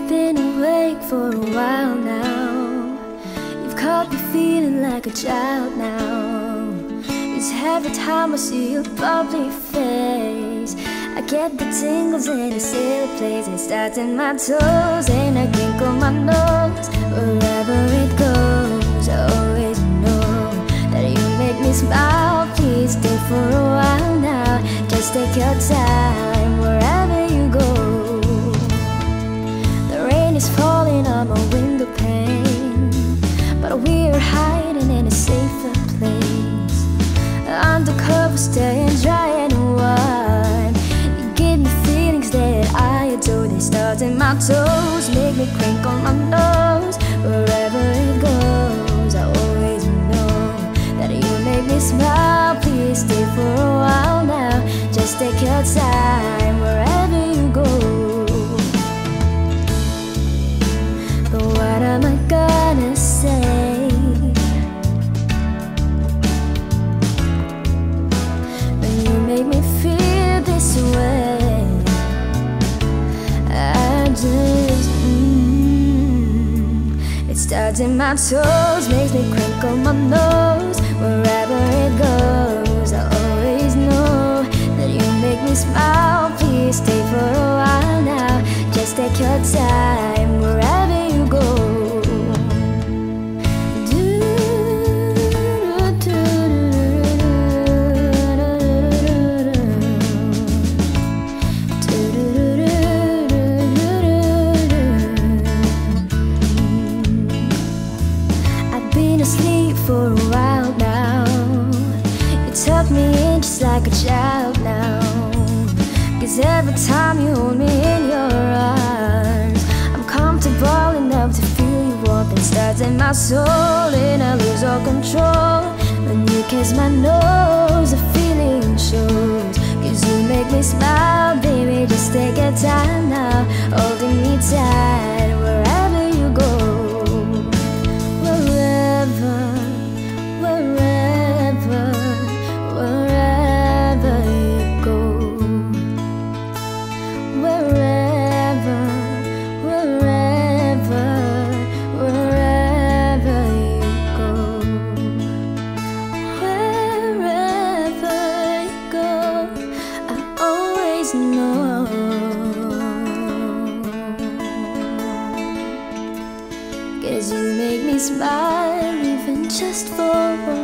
been awake for a while now. You've caught me feeling like a child now. It's every time I see your bubbly face, I get the tingles in a silly place. It starts in my toes and I crinkle my nose. Wherever it goes, I always know that you make me smile. Please stay for a while now. Just take your time wherever you go. The rain is falling on my window pane, but we're hiding in a safer place. Undercover, staying dry and warm. You give me feelings that I adore. They start in my toes, make me crinkle my nose. Wherever it goes, I always know that you make me smile. Please stay for a while now. Just take your time wherever you go. But what am I gonna say when you make me feel this way? I just it starts in my toes, makes me crinkle my nose. Wherever it goes, I always know that you make me smile. Please stay for a while now. Just take your time wherever you go. I've been asleep for a while now. You tuck me in just like a child now. 'Cause every time you hold me in your arms, I'm comfortable enough to feel your warmth. It starts in my soul and I lose all control. When you kiss my nose, the feeling shows. 'Cause you make me smile, baby, just take your time now. Holding me tight wherever you go. Wherever, wherever, wherever you go. Wherever, wherever, wherever you go. Wherever you go, I always know. 'Cause you make me smile even just for a